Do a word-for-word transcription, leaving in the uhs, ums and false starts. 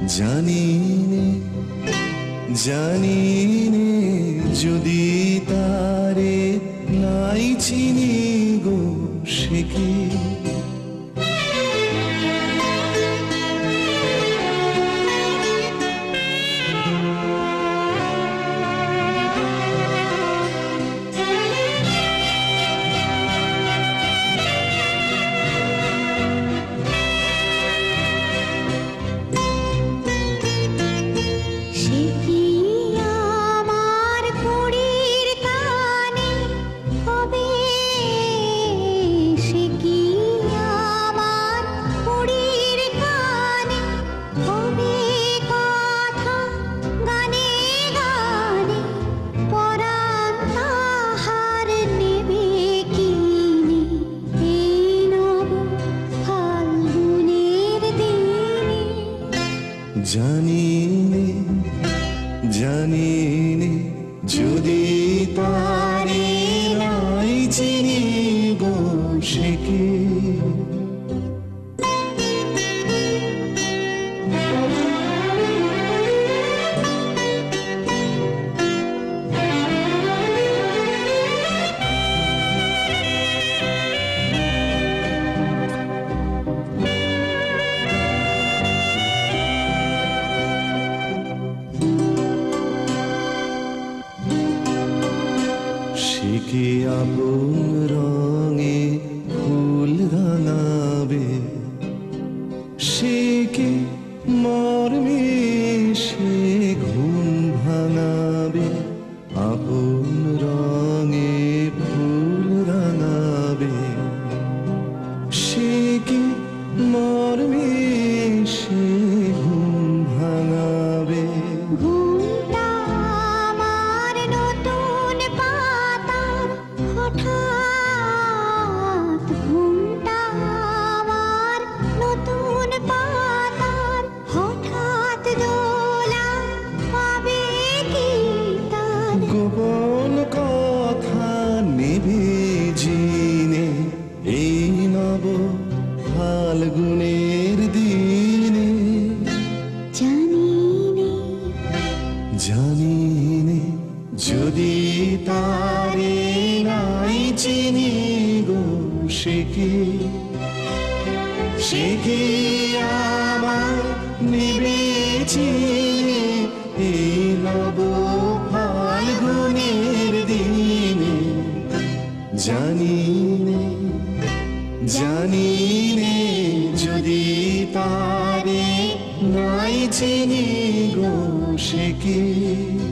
জানি নে জানি নে যদি তারে নাই চিনি গো সে কি জানি নে জানি নে যদি তারে নাই চিনি গো সে কি কি আপন রঙে ফুল রাঙাবে সে কি মর্মে সে ঘুম ভাঙাবে আপন রঙে ফুল রাঙাবে সে কি মর্মে সে ঘুম ভাঙাবে গোপন কথা নেবে জিনে এই নব ফাল্গুনের দিনে জানি নে জানি নে যদি তারে নাই চিনি গো সে কি সে কি আমার নেবে চিনে এই নব ফাল্গুনের দিনে জানি নে জানি নে যদি তারে নাই চিনি গো সে কি